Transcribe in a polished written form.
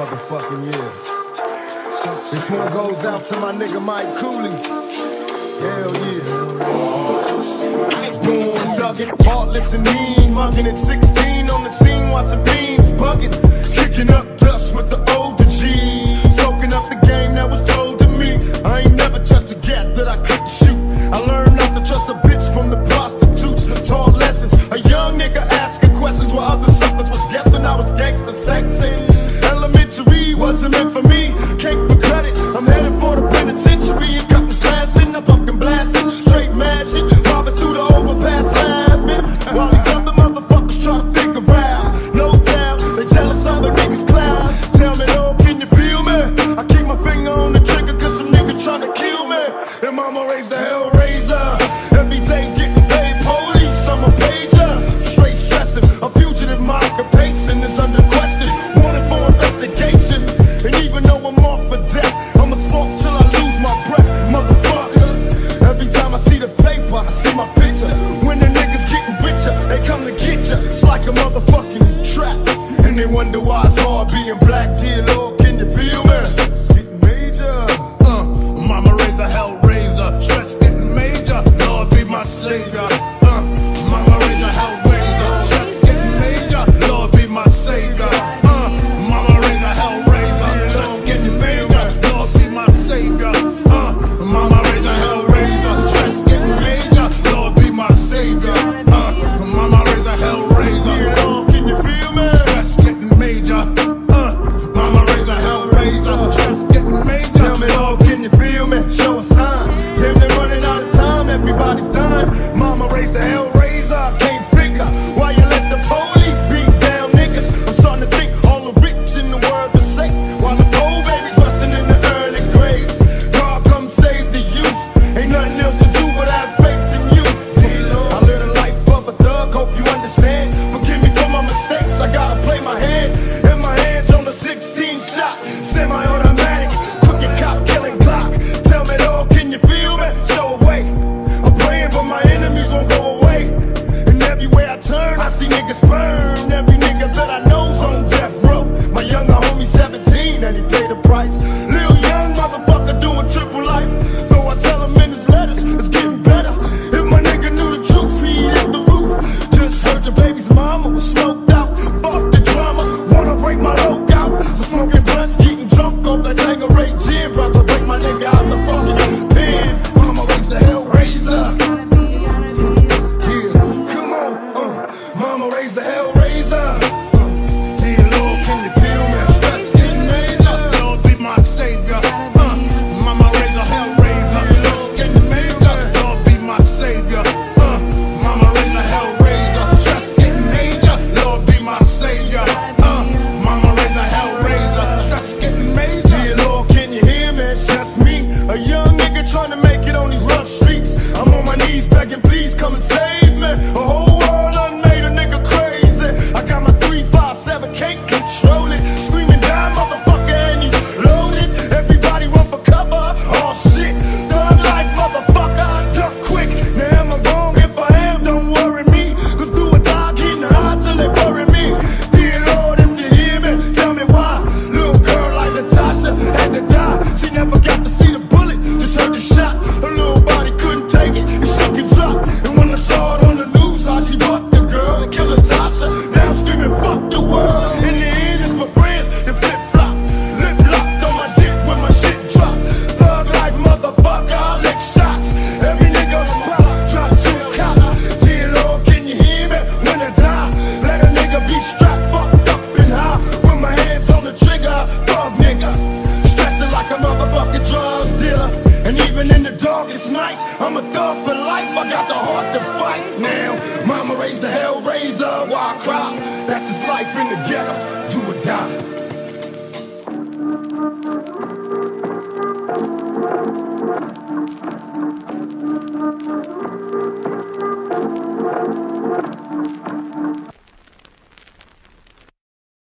motherfucking year. This one goes out to my nigga Mike Cooley. Hell yeah. I was born thuggin', heartless and mean, muggin' at 16 on the scene, watching fiends buggin', kicking up dust with the older G's, soaking up the game that was told to me. I ain't never touched a gap that I couldn't shoot. I learned not to trust a bitch from the prostitutes. Taught lessons, a young nigga asking questions while other suckers was guessing I was gangster sexing. Elementary wasn't meant for me, cake for credit. I'm headed for the penitentiary and cutting class in the fucking blasting, straight mad shit, bobbing through the overpass laughing, while these other motherfuckers try to figure out. No doubt, they jealous other niggas clown. Tell me though, can you feel me? I keep my finger on the trigger cause some niggas tryna kill me. And mama raised the Hellraiser, every day getting paid police, I'm a pager, straight stressing, a fugitive, my occupation is under question, wanted for investigation. And even though I'm off for death, I'ma smoke till I lose my breath, motherfuckers. Every time I see the paper, I see my picture. When the niggas getting richer, they come to get ya. It's like a motherfucking trap, and they wonder why it's hard being black. Dear Lord, can you feel me? It's getting major. Mama raised the Hellraiser, stress getting major. Lord be my savior. Mama raised the Hellraiser, stress getting major. Lord be my savior. Mama raised the Hellraiser, stress getting major. Lord be my savior. Mama raised the Hellraiser, stress getting major. Lord be my savior. Mama raised the Hellraiser. Lord, can you feel me? Stress getting major. Mama raised the Hellraiser, stress getting major. Tell me, Lord, can you feel me? Show a sign. Damn, they're running out of time. Everybody's dying. Mama raised the Hellraiser. Can't figure why you let the police beat down niggas. I'm starting to think all the rich in the world are safe, while the poor babies rusting in the early graves. God, come save the youth. Ain't nothing else to do but have faith in you. I live the life of a thug. Hope you understand. Forgive me for my mistakes. I gotta play my hand. And my hands on the 16 shot, semi-automatic, crooked cop killing Glock. Tell me though, can you feel me? Show a way. I'm praying but my enemies won't go away. And everywhere I turn, I see niggas burn. Every nigga that I know's on death row. My younger homie 17 and he paid the price. Lil young motherfucker doing triple life. Though I tell him in his letters, it's getting better. If my nigga knew the truth, he'd hit the roof. Just heard your baby's mama was smoked out. Fuck the drama, wanna break my lookout. So smoking blunts, getting drunk off that Tanqueray gin. About to break my nigga out the fucking pen. Mama raised the Hellraiser. Yeah, come on, Mama raised the Hellraiser. Dear Lord, can you feel me? Stress getting major. Lord be my savior. Mama raised the Hellraiser. Stress getting major. Lord be my savior. Mama raised the Hellraiser. Stress getting major. Lord be my savior. Mama raised the Hellraiser. Stress getting major. Dear Lord, can you hear me? It's just me, a young nigga trying to make it on these rough streets. I'm on my knees begging, please come and save me. A whole world done made a nigga crazy. I got my 357, can't control it. Screaming down, motherfucker, and he's loaded. Everybody run for cover. Oh shit, thug life, motherfucker. Duck quick. Now am I wrong? If I am, don't worry me. Cause do or die, getting high till they bury me. Dear Lord, if you hear me, tell me why. Little girl like Natasha had to die. She never got to see the bullet, just heard the shot. Her little body couldn't take it, it shook and dropped. And when I saw it on the news, how she bucked the girl and killed Natasha. Now I'm screaming, fuck the world. In the end, it's my friends that flip flop, lip locked on my dick when my shit drop. Thug life, motherfucker, I lick shots. Every nigga on the block try to shoot cops. Dear Lord, can you hear me? When I die, let a nigga be strapped, fucked up and high. With my hands on the trigger, thug nigga. Stressing like a motherfucking drug dealer. And even in the darkest nights, I'm a thug for life. I got the heart to fight now. Mama raised the Hellraiser, why I cry?